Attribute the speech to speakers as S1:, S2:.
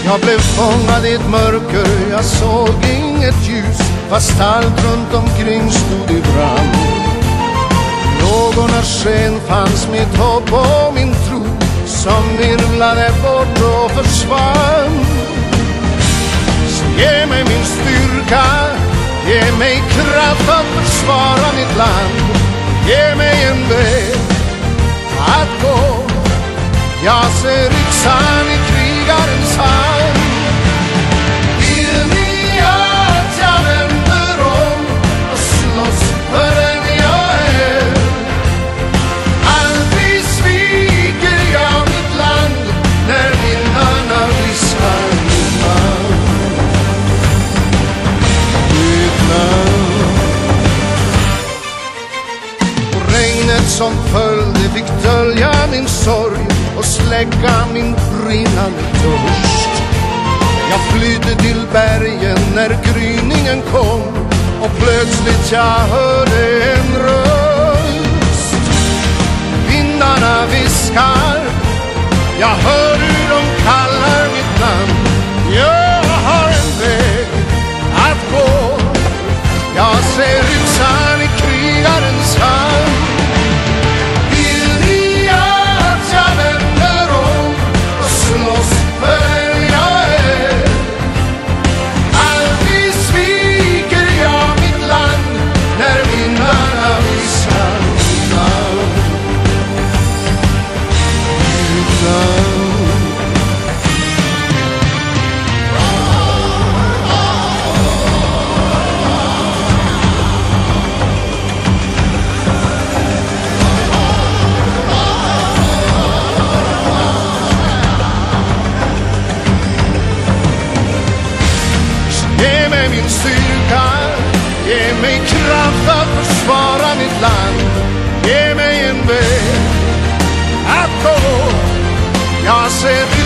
S1: Jag blev fångad i ett mörker, jag såg inget ljus, fast allt runt omkring stod i brand. Lågornas sken fanns mitt hopp och min tro, som virvlade bort och försvann. Så ge mig min styrka, ge mig kraft att försvara mitt land. Ge mig en väg att gå, jag ser yxan i krigarens hand. Vill ni att jag vänder om och slåss för den jag är? Aldrig sviker jag mitt land när vindarna viskar mitt namn. Mitt namn. Och regnet som följde fick dölja min sorg och släcka min brinnande törst. Jag flydde till bergen när gryningen kom, och plötsligt jag hörde en röst. Vindarna viskar, jag hör hur de kallar mitt namn. Jag har en väg att gå, jag ser yxan i krigarens hand. Ge mig min styrka, ge mig kraft att försvara mitt land. Ge mig en väg att gå, jag ser